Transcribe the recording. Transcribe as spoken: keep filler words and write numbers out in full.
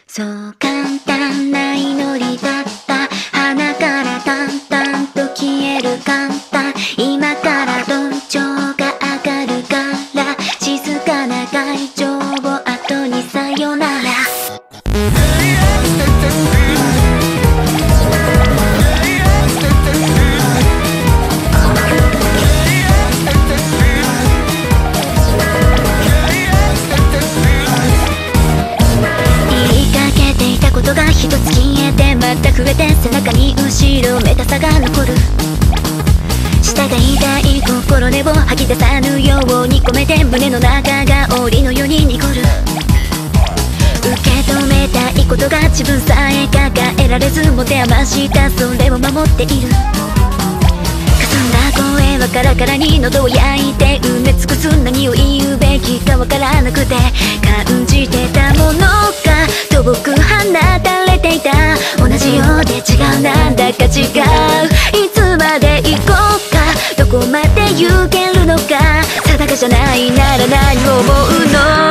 そう簡単な祈りだった。鼻から淡々と消える簡単。今からどんちょうが上がるから静かな会場を後にさよなら。ことが一つ消えてまた増えて背中に後ろめたさが残る。舌が痛い心根を吐き出さぬように込めて胸の中が檻のように濁る。受け止めたいことが自分さえ抱えられず持て余したそれを守っている。霞んだ声はカラカラに喉を焼いて埋め尽くす。何を言うべきかわからなくて感じてたものが遠く放たれていた。同じようで違うなんだか違う。いつまで行こうかどこまで行けるのか定かじゃないなら何を思うの。